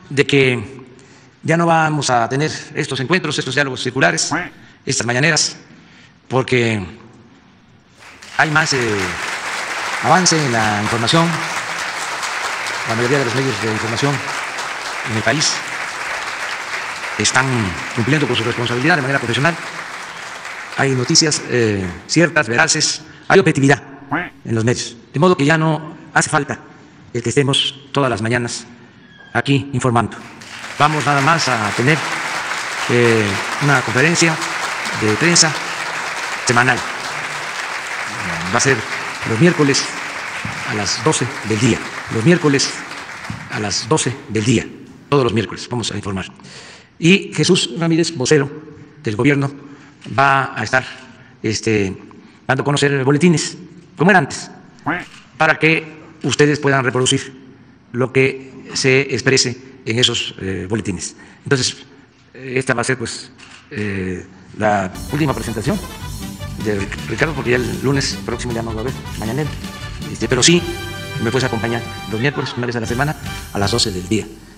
de que ya no vamos a tener estos encuentros, estos diálogos circulares, estas mañaneras, porque hay más avance en la información. La mayoría de los medios de información en el país están cumpliendo con su responsabilidad de manera profesional. Hay noticias ciertas, veraces, hay objetividad en los medios. De modo que ya no hace falta el que estemos todas las mañanas aquí informando. Vamos nada más a tener una conferencia de prensa semanal. Va a ser los miércoles a las 12 del día. Los miércoles a las 12 del día. Todos los miércoles vamos a informar. Y Jesús Ramírez, vocero del gobierno, va a estar dando a conocer boletines, como era antes, para que ustedes puedan reproducir lo que se exprese en esos boletines. Entonces, esta va a ser pues la última presentación de Ricardo, porque ya el lunes próximo ya no va a haber mañanero, pero sí me puedes acompañar los miércoles, una vez a la semana, a las 12 del día.